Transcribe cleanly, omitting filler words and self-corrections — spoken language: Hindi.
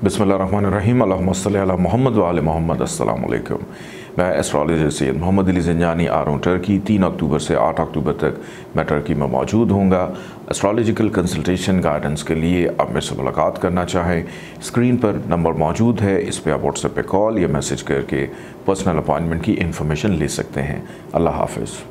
बिस्मिल्लाहिर्रहमानिर्रहीम अल्लाहुम्मा सल्ली अला मोहम्मद व आले मोहम्मद। अस्सलाम वालेकुम। मैं एस्ट्रोलॉजर सैयद मोहम्मद अली ज़ंजानी आ रहा हूँ टर्की। 3 अक्टूबर से 8 अक्टूबर तक मैं टर्की में मौजूद हूँगा। एस्ट्रोलॉजिकल कंसल्टेशन गाइडेंस के लिए आप मेरे से मुलाकात करना चाहें, स्क्रीन पर नंबर मौजूद है, इस पर आप व्हाट्सएप पे कॉल या मैसेज करके पर्सनल अपॉइंटमेंट की इन्फॉर्मेशन ले सकते हैं। अल्लाह हाफ़िज़।